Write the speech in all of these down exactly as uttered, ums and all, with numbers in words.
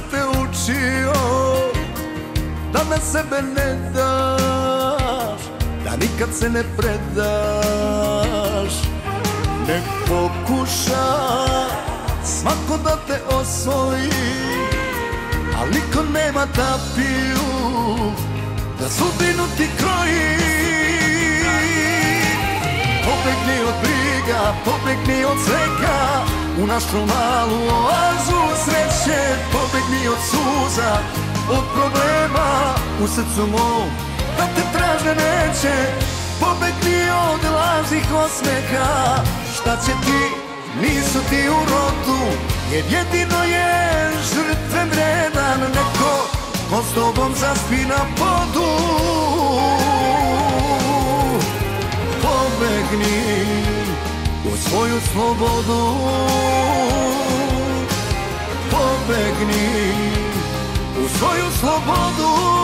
te učio da na sebe ne daš, da nikad se ne predaš. Nek pokuša svako da te osvoji, al niko nema tapiju da sudbinu ti kroji. Pobegni od briga, pobegni od svega u našu malu oazu sreće. Pobegni od suza, od problema u srcu mom da te traže neće. Pobegni od lažnih osmeha, šta će ti, nisu ti u rodu, jer jedino je žrtve vredan neko ko s tobom zaspi na podu. Pobegni u svoju slobodu, pobegni u svoju slobodu.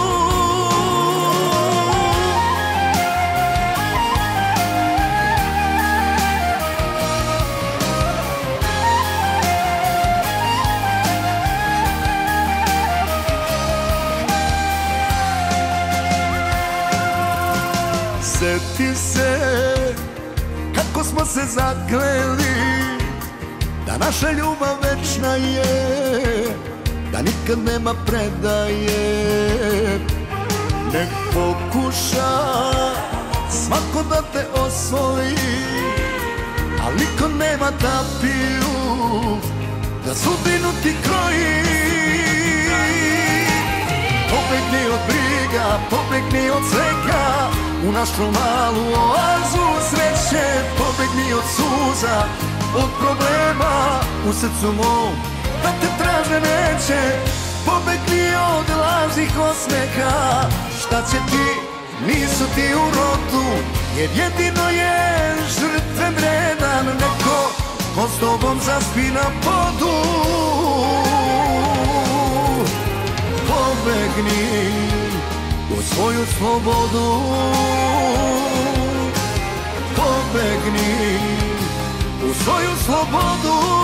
Sjeti se kako smo se zakleli da naša ljubav večna je, da nikad nema predaje. Nek pokuša svako da te osvoji, al niko nema tapiju da sudbinu ti kroji. Pobegni od briga, pobegni od svega u našu malu oazu sreće. Pobegni od suza, od problema u srcu mom da te traže neće. Pobegni od lažnih osmeha, šta će ti, nisu ti u rodu, jer jedino je žrtve vredan neko ko s tobom zaspi na podu. Pobegni u svoju slobodu, pobegni u svoju slobodu.